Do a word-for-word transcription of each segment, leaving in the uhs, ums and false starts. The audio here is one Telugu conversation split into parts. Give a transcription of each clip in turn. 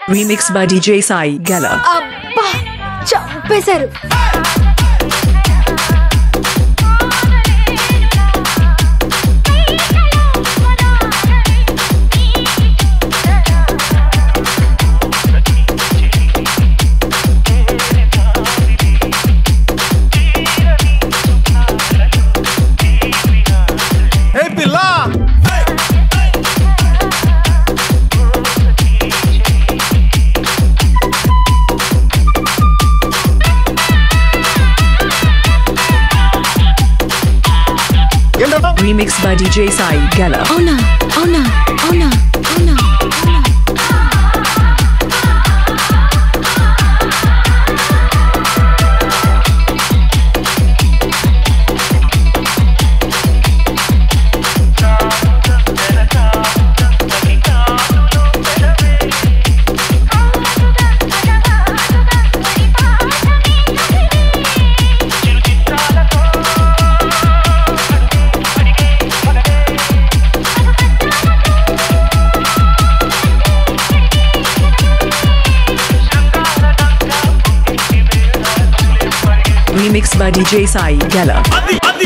Remix by D J Sai Gala. అబ్బా చంపేశారు. Remix by D J Sai Gala. అవునా అవునా అవునా అవునా Remix by D J Sai Gala. Adi, adi.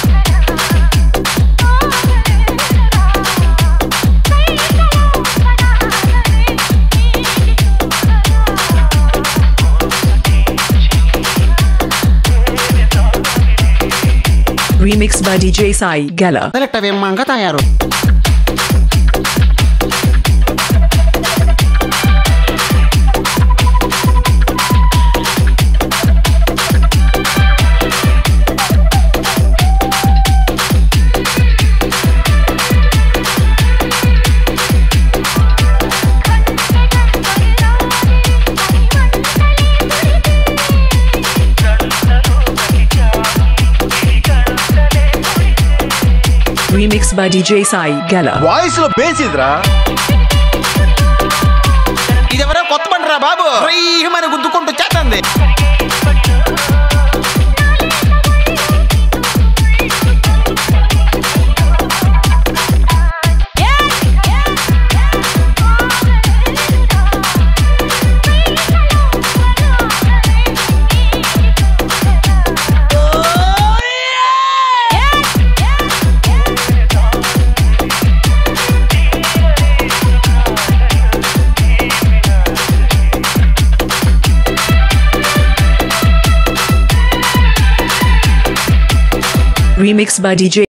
Remix by D J Sai Gala. Select avem manga tayaru. Remix by D J Sai Gala. Voice లో బేస్ ఇదిరా. ఇదెవరో కొత్త బండిరా బాబు. రీహమని గుద్దుకుంటూ చేస్తుంది. Remix by D J